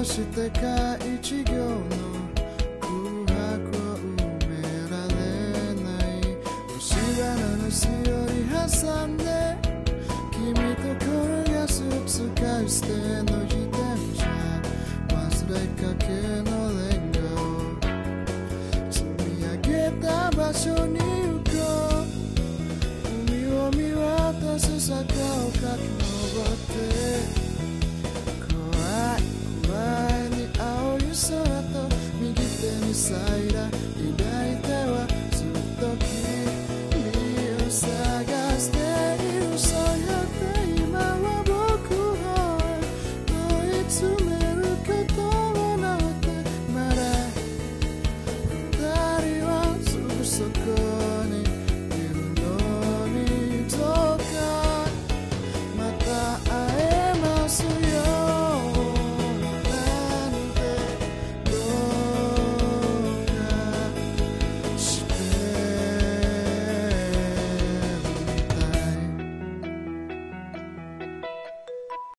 してか一行の空白を埋められない星は七つより挟んで君と転がす使い捨ての自転車忘れかけのレンガを積み上げた場所に